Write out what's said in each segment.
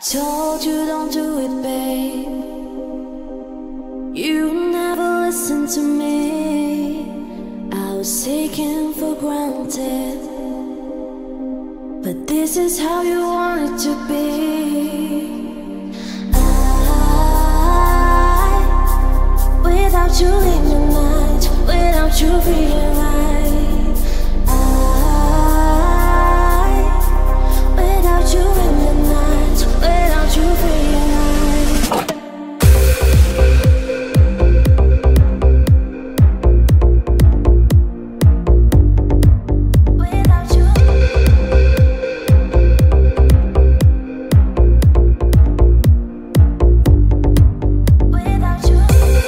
Told you don't do it, babe. You never listened to me. I was taken for granted, but this is how you want it to be. Without you in the night, without you feeling right, without you in the night, without you feeling right. Without you. Without you.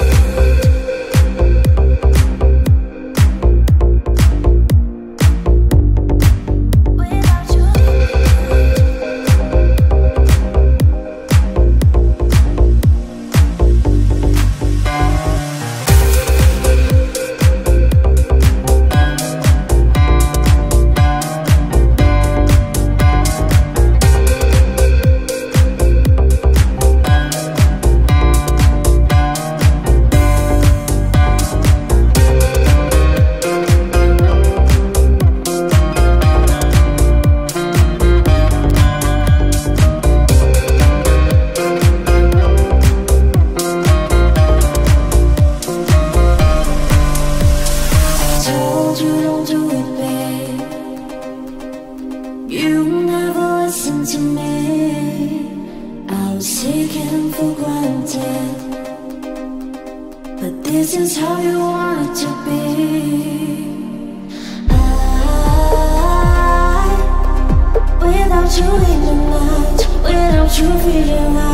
To me, I was taken for granted, but this is how you want it to be. Without you in the night, without you feeling right.